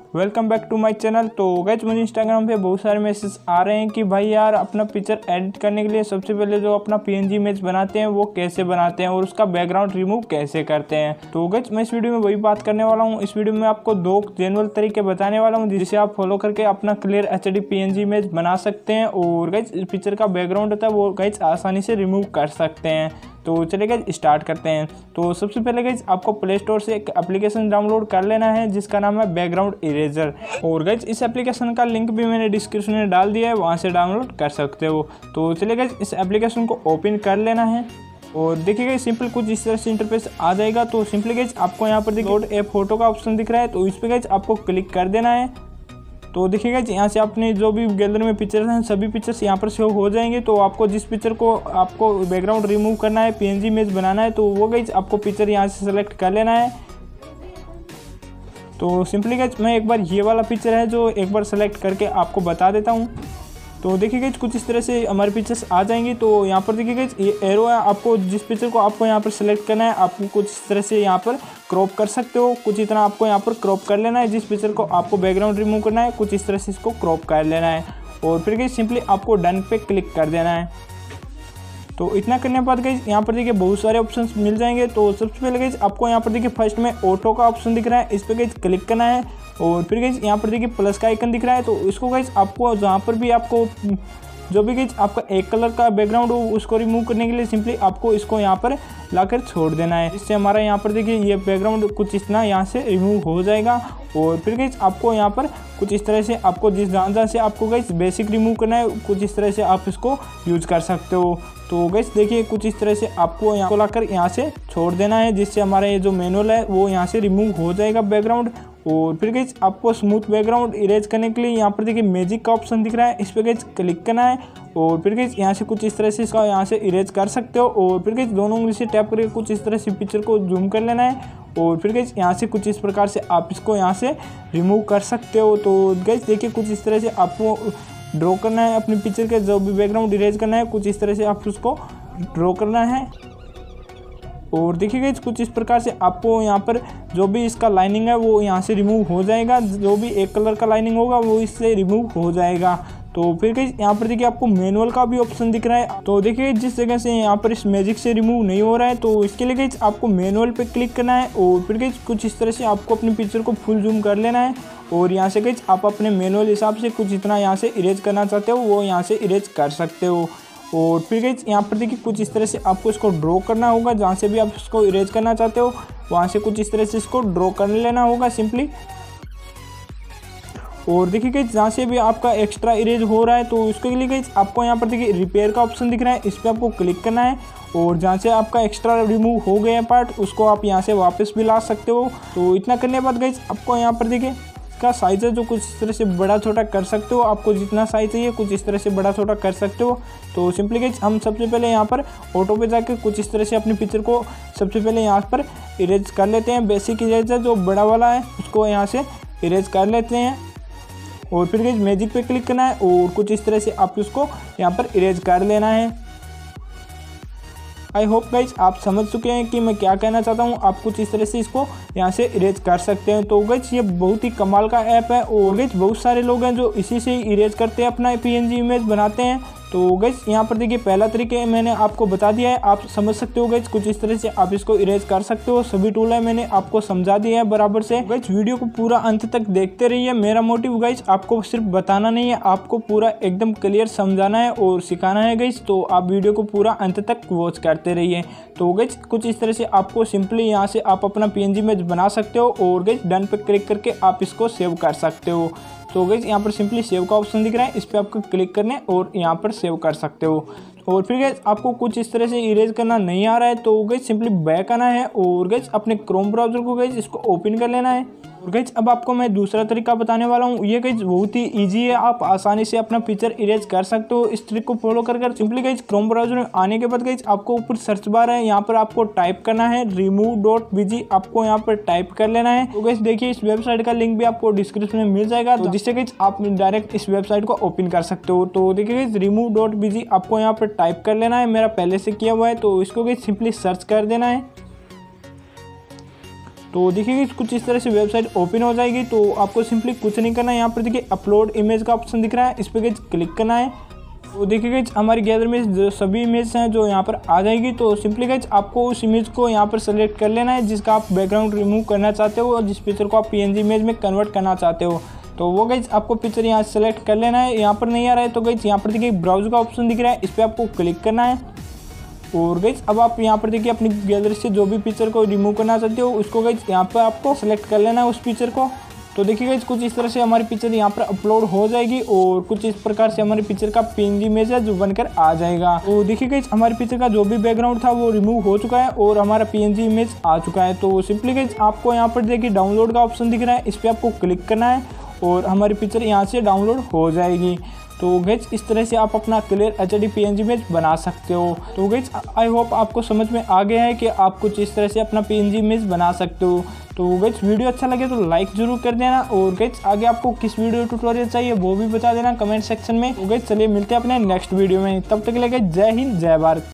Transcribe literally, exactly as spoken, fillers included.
Welcome back to my channel. तो guys मुझे Instagram पे बहुत सारे मैसेज आ रहे हैं कि भाई यार अपना पिक्चर एडिट करने के लिए सबसे पहले जो अपना पीएनजी इमेज बनाते हैं वो कैसे बनाते हैं और उसका बैकग्राउंड रिमूव कैसे करते हैं। तो गाइस मैं इस वीडियो में वही बात करने वाला हूँ। इस वीडियो में आपको दो जेन्युइन तरीके बताने वाला हूँ जिसे आप फॉलो करके अपना क्लियर एचडी पीएनजी इमेज बना सकते हैं और गाइस इस पिक्चर का बैकग्राउंड होता है वो गाइस आसानी से रिमूव कर सकते हैं। तो चलिए गाइस स्टार्ट करते हैं। तो सबसे पहले गाइस आपको प्ले स्टोर से एक एप्लीकेशन डाउनलोड कर लेना है जिसका नाम है बैकग्राउंड इरेजर। और गाइस इस एप्लीकेशन का लिंक भी मैंने डिस्क्रिप्शन में डाल दिया है, वहां से डाउनलोड कर सकते हो। तो चलिए गाइस इस एप्लीकेशन को ओपन कर लेना है और देखिएगा सिंपल कुछ इस तरह से इंटरफेस आ जाएगा। तो सिंपली गाइस आपको यहाँ पर डाउनलोड ए फोटो का ऑप्शन दिख रहा है, तो इस पर गाइस आपको क्लिक कर देना है। तो देखिएगा यहाँ से आपने जो भी गैलरी में पिक्चर्स हैं सभी पिक्चर्स यहाँ पर शो हो जाएंगे। तो आपको जिस पिक्चर को आपको बैकग्राउंड रिमूव करना है, पीएनजी इमेज बनाना है, तो वो गाइस आपको पिक्चर यहाँ से सेलेक्ट कर लेना है। तो सिंपली गाइस मैं एक बार ये वाला पिक्चर है जो एक बार सेलेक्ट करके आपको बता देता हूँ। तो देखिए गाइस कुछ इस तरह से हमारे पिक्चर्स आ जाएंगी। तो यहाँ पर देखिए गाइस ये एरो है, आपको जिस पिक्चर को आपको यहाँ पर सेलेक्ट करना है आपको कुछ इस तरह से यहाँ पर क्रॉप कर सकते हो। कुछ इतना आपको यहाँ पर क्रॉप कर लेना है। जिस पिक्चर को आपको बैकग्राउंड रिमूव करना है कुछ इस तरह से इसको क्रॉप कर लेना है और फिर गाइस सिंपली आपको डन पे क्लिक कर देना है। तो इतना करने के बाद गाइस यहाँ पर देखिए बहुत सारे ऑप्शंस मिल जाएंगे। तो सबसे पहले गाइस आपको यहाँ पर देखिए फर्स्ट में ऑटो का ऑप्शन दिख रहा है, इस पर गाइस क्लिक करना है और फिर गाइस यहाँ पर देखिए प्लस का आइकन दिख रहा है। तो इसको गाइस आपको जहाँ पर भी आपको जो भी गाइस आपका एक कलर का बैकग्राउंड हो उसको रिमूव करने के लिए सिंपली आपको इसको यहाँ पर लाकर छोड़ देना है। इससे हमारा यहाँ पर देखिए ये बैकग्राउंड कुछ इतना यहाँ से रिमूव हो जाएगा। और फिर गाइस आपको यहाँ पर कुछ इस तरह से आपको जिस जहाँ जहाँ से आपको गाइस बेसिक रिमूव करना है कुछ इस तरह से आप इसको यूज कर सकते हो। तो गाइस देखिए कुछ इस तरह से आपको यहाँ को लाकर यहाँ से छोड़ देना है जिससे हमारा ये जो मैनुअल है वो यहाँ से रिमूव हो जाएगा बैकग्राउंड। और फिर गाइस आपको स्मूथ बैकग्राउंड इरेज करने के लिए यहाँ पर देखिए मैजिक का ऑप्शन दिख रहा है, इस पर गाइस क्लिक करना है और फिर गाइस यहाँ से कुछ इस तरह से इसका यहाँ से इरेज कर सकते हो। और फिर गाइस दोनों उंगली से टैप करके कुछ इस तरह से पिक्चर को जूम कर लेना है और फिर गाइस यहाँ से कुछ इस प्रकार से आप इसको यहाँ से रिमूव कर सकते हो। तो गाइस देखिए कुछ इस तरह से आपको ड्रॉ करना है अपनी पिक्चर के जो भी बैकग्राउंड इरेज करना है कुछ इस तरह से आप उसको ड्रॉ करना है। और देखिए गाइस कुछ इस प्रकार से आपको यहाँ पर जो भी इसका लाइनिंग है वो यहाँ से रिमूव हो जाएगा, जो भी एक कलर का लाइनिंग होगा वो इससे रिमूव हो जाएगा। तो फिर गाइस यहाँ पर देखिए आपको मैनुअल का भी ऑप्शन दिख रहा है। तो देखिए जिस जगह से यहाँ पर इस मैजिक से रिमूव नहीं हो रहा है तो इसके लिए गाइस आपको मैनुअल पे क्लिक करना है और फिर गाइस कुछ इस तरह से आपको अपनी पिक्चर को फुल जूम कर लेना है और यहाँ से गाइस आप अपने मैनुअल हिसाब से कुछ इतना यहाँ से इरेज करना चाहते हो वो यहाँ से इरेज कर सकते हो। और फिर गाइस यहाँ पर देखिए कुछ इस तरह से आपको इसको ड्रॉ करना होगा, जहाँ से भी आप इसको इरेज करना चाहते हो वहाँ से कुछ इस तरह से इसको ड्रॉ कर लेना होगा सिंपली। और देखिए गाइस जहाँ से भी आपका एक्स्ट्रा इरेज हो रहा है तो उसके लिए गाइस आपको यहाँ पर देखिए रिपेयर का ऑप्शन दिख रहा है, इस पर आपको क्लिक करना है और जहाँ से आपका एक्स्ट्रा रिमूव हो गया पार्ट उसको आप यहाँ से वापस भी ला सकते हो। तो इतना करने के बाद गाइस आपको यहाँ पर देखिए का साइज़ है जो कुछ इस तरह से बड़ा छोटा कर सकते हो, आपको जितना साइज़ चाहिए कुछ इस तरह से बड़ा छोटा कर सकते हो। तो सिंपली गाइस हम सबसे पहले यहाँ पर ऑटो पे जाकर कुछ इस तरह से अपनी पिक्चर को सबसे पहले यहाँ पर इरेज कर लेते हैं। बेसिक इरेज है जो बड़ा वाला है उसको यहाँ से इरेज कर लेते हैं और फिर गाइस मैजिक पे क्लिक करना है और कुछ इस तरह से आप उसको यहाँ पर इरेज कर लेना है। आई होप गाइस आप समझ चुके हैं कि मैं क्या कहना चाहता हूँ। आप कुछ इस तरह से इसको यहाँ से इरेज कर सकते हैं। तो गाइस ये बहुत ही कमाल का ऐप है और गाइस बहुत सारे लोग हैं जो इसी से इरेज करते हैं अपना पीएनजी इमेज बनाते हैं। तो गाइस यहाँ पर देखिए पहला तरीके मैंने आपको बता दिया है, आप समझ सकते हो गाइस कुछ इस तरह से आप इसको इरेज कर सकते हो। सभी टूल है मैंने आपको समझा दिया है बराबर से। गाइस वीडियो को पूरा अंत तक देखते रहिए। मेरा मोटिव गाइस आपको सिर्फ बताना नहीं है, आपको पूरा एकदम क्लियर समझाना है और सिखाना है गाइस। तो आप वीडियो को पूरा अंत तक वॉच करते रहिए। तो गाइस कुछ इस तरह से आपको सिंपली यहाँ से आप अपना पीएनजी इमेज बना सकते हो और गाइस डन पे क्लिक करके आप इसको सेव कर सकते हो। तो गाइस यहाँ पर सिंपली सेव का ऑप्शन दिख रहा है, इस पर आपको क्लिक करने और यहाँ पर सेव कर सकते हो। और फिर गाइस आपको कुछ इस तरह से इरेज करना नहीं आ रहा है तो गाइस सिंपली बैक आना है और गाइस अपने क्रोम ब्राउजर को गाइस इसको ओपन कर लेना है। और गाइस अब आपको मैं दूसरा तरीका बताने वाला हूँ। ये गाइस बहुत ही इजी है, आप आसानी से अपना पिक्चर इरेज कर सकते हो इस ट्रिक को फॉलो कर कर। सिंपली गाइस क्रोम ब्राउजर में आने के बाद गाइस आपको ऊपर सर्च बार है, यहाँ पर आपको टाइप करना है रिमूव डॉट बीजी, आपको यहाँ पर टाइप कर लेना है। तो गाइस देखिए इस वेबसाइट का लिंक भी आपको डिस्क्रिप्शन में मिल जाएगा, तो जिससे गाइस आप डायरेक्ट इस वेबसाइट को ओपन कर सकते हो। तो देखिए गाइस रिमूव डॉट बीजी आपको यहाँ पर टाइप कर लेना है, मेरा पहले से किया हुआ है। तो इसको गाइस सिंपली सर्च कर देना है। तो देखिए गाइस कुछ इस तरह से वेबसाइट ओपन हो जाएगी। तो आपको सिंपली कुछ नहीं करना है, यहाँ पर देखिए अपलोड इमेज का ऑप्शन दिख रहा है, इस पर गाइस क्लिक करना है। तो देखिए गाइस हमारी गैलरी में जो सभी इमेज हैं जो यहाँ पर आ जाएगी। तो सिंपली गाइस आपको उस इमेज को यहाँ पर सेलेक्ट कर लेना है जिसका आप बैकग्राउंड रिमूव करना चाहते हो और जिस पिक्चर को आप पीएनजी इमेज में कन्वर्ट करना चाहते हो। तो वो गाइस आपको पिक्चर यहाँ सेलेक्ट कर लेना है। यहाँ पर नहीं आ रहा है तो गाइस यहाँ पर देखिए ब्राउज़र का ऑप्शन दिख रहा है, इस पर आपको क्लिक करना है। और गाइस अब आप यहाँ पर देखिए अपनी गैलरी से जो भी पिक्चर को रिमूव करना चाहते हो उसको गाइस यहाँ पर आपको सेलेक्ट कर लेना है उस पिक्चर को। तो देखिए गाइस कुछ इस तरह से हमारी पिक्चर यहाँ पर अपलोड हो जाएगी और कुछ इस प्रकार से हमारी पिक्चर का पीएनजी इमेज है जो बनकर आ जाएगा। तो देखिए गाइस हमारी पिक्चर का जो भी बैकग्राउंड था वो रिमूव हो चुका है और हमारा पीएनजी इमेज आ चुका है। तो सिंपली गाइस आपको यहाँ पर देखिए डाउनलोड का ऑप्शन दिख रहा है, इस पर आपको क्लिक करना है और हमारी पिक्चर यहाँ से डाउनलोड हो जाएगी। तो गाइस इस तरह से आप अपना clear H D PNG image बना सकते हो। तो गाइस आई होप आपको समझ में आ गया है कि आप कुछ इस तरह से अपना पीएनजी इमेज बना सकते हो। तो गाइस वीडियो अच्छा लगे तो लाइक जरूर कर देना और गाइस आगे आपको किस वीडियो ट्यूटोरियल चाहिए वो भी बता देना कमेंट सेक्शन में। तो गाइस चलिए मिलते हैं अपने नेक्स्ट वीडियो में, तब तक के लिए गाइस जय हिंद जय भारत।